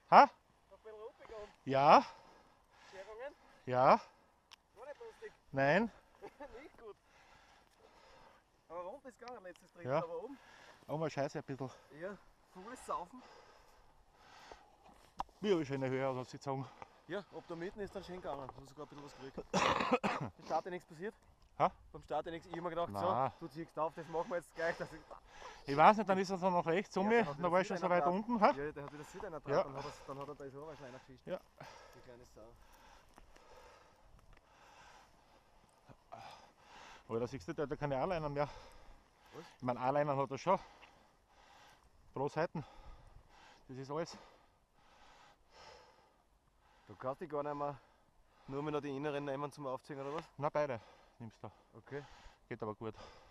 Ha? Noch ein bisschen runtergegangen. Ja, Scherungen? ja, War nicht lustig. nein. Nicht gut. Aber rund ist gegangen, letztes Drittel, Ja. aber oben. Oh, mal scheiße ein bisschen. Ja, volles Saufen. Wie habe ich schon eine Höhe aus, was ich sagen. Ja, ob da mitten ist dann schön gegangen. Du hast sogar ein bisschen was gekriegt. Beim Start ist nichts passiert? Ha? Beim Start ist nichts. Ich habe mir gedacht, Nein. so, du ziehst auf, das machen wir jetzt gleich. Dass Ich weiß nicht, dann ist er so nach rechts um der mich, hat dann wieder war ich schon Süd so weit einer unten. Ha? Ja, der hat wieder Süd einer Ja. dann hat er da so was kleiner gefischt. Ja. Die kleine Sau. Aber da siehst du, der hat ja keine A-Linen mehr. Was? Ich meine, A-Linen hat er schon. Pro Seiten. Das ist alles. Du kannst dich gar nicht mehr nur noch die inneren nehmen zum Aufziehen oder was? Na, beide nimmst du. Okay. Geht aber gut.